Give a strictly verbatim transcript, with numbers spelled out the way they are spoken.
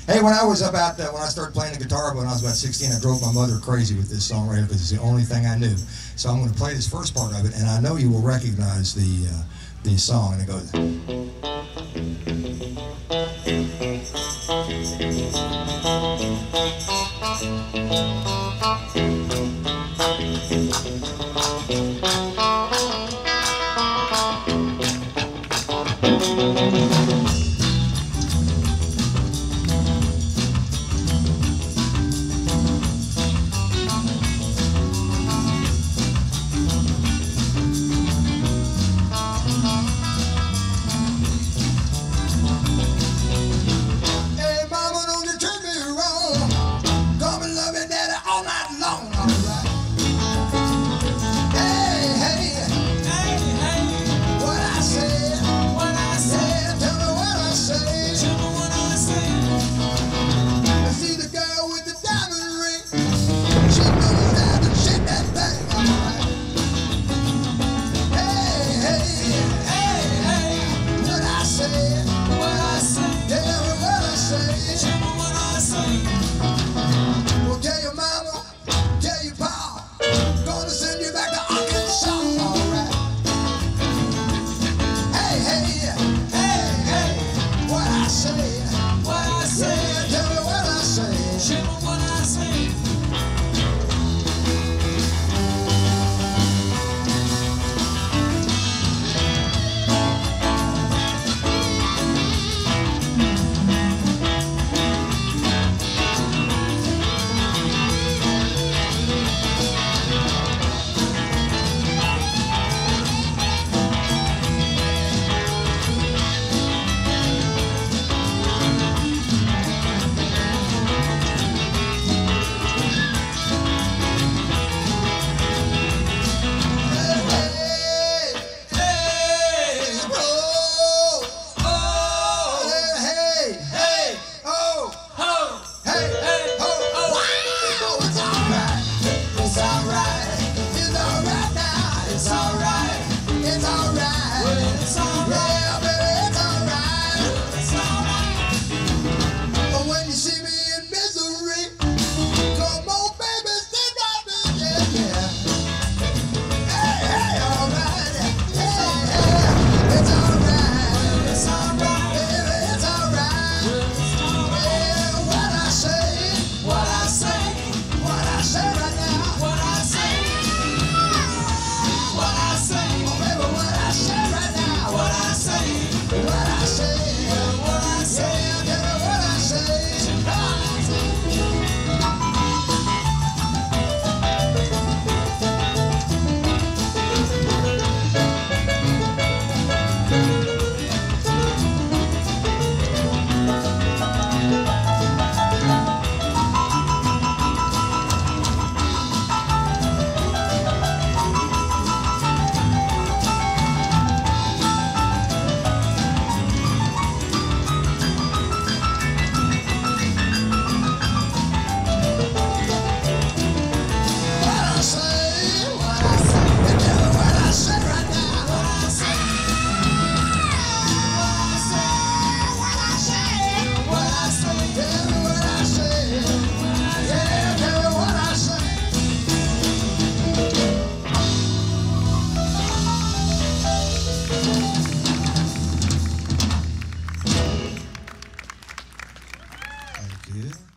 Hey, when I was about, uh, when I started playing the guitar when I was about sixteen, I drove my mother crazy with this song right here because it's the only thing I knew. So I'm going to play this first part of it, and I know you will recognize the, uh, the song, and it goes... Thank you.